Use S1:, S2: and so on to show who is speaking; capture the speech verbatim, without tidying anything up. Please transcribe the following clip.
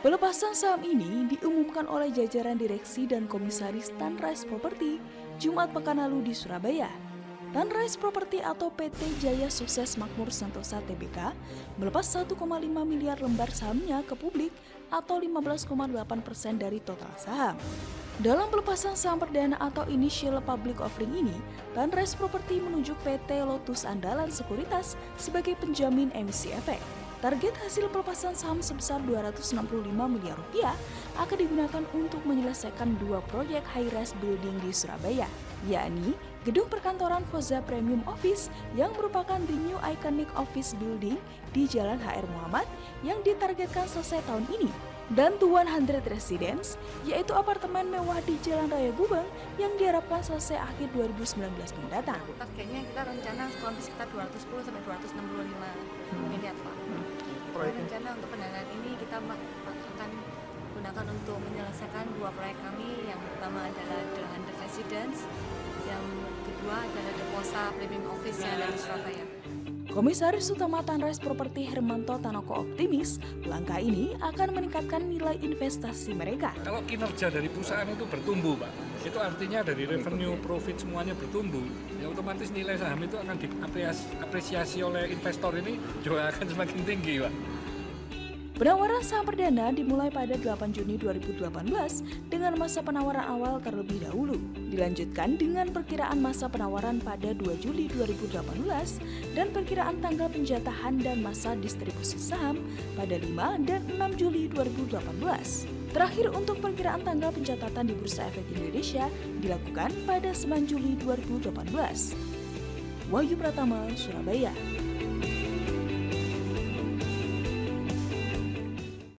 S1: Pelepasan saham ini diumumkan oleh jajaran direksi dan komisaris Tanrise Property Jumat pekan lalu di Surabaya. Tanrise Property atau P T Jaya Sukses Makmur Sentosa T B K melepas satu koma lima miliar lembar sahamnya ke publik atau lima belas koma delapan persen dari total saham. Dalam pelepasan saham perdana atau initial public offering ini, Tanrise Property menunjuk P T Lotus Andalan Sekuritas sebagai penjamin emisi efek. Target hasil pelepasan saham sebesar dua ratus enam puluh lima miliar rupiah akan digunakan untuk menyelesaikan dua proyek high-rise building di Surabaya, yakni Gedung Perkantoran Foza Premium Office yang merupakan the new iconic office building di Jalan H R Muhammad yang ditargetkan selesai tahun ini, dan The seratus Residence, yaitu apartemen mewah di Jalan Raya Gubeng yang diharapkan selesai akhir dua ribu sembilan belas mendatang.
S2: Targetnya kita rencana kurang sekitar dua ratus sepuluh sampai dua ratus enam puluh lima miliar Pak. Proyek rencana untuk pendanaan ini kita akan gunakan untuk menyelesaikan dua proyek kami. Yang pertama adalah The seratus Residence, yang kedua adalah The Foza Premium Office yang ada di Surabaya.
S1: Komisaris Utama Tanrise Property Hermanto Tanoko optimis langkah ini akan meningkatkan nilai investasi mereka.
S3: Kalau kinerja dari perusahaan itu bertumbuh, Pak, itu artinya dari revenue, profit semuanya bertumbuh, ya otomatis nilai saham itu akan diapresiasi oleh investor ini juga akan semakin tinggi, Pak.
S1: Penawaran saham perdana dimulai pada delapan Juni dua ribu delapan belas dengan masa penawaran awal terlebih dahulu. Dilanjutkan dengan perkiraan masa penawaran pada dua Juli dua ribu delapan belas dan perkiraan tanggal penjatahan dan masa distribusi saham pada lima dan enam Juli dua ribu delapan belas. Terakhir untuk perkiraan tanggal pencatatan di Bursa Efek Indonesia dilakukan pada sembilan Juli dua ribu delapan belas. Wahyu Pratama, Surabaya.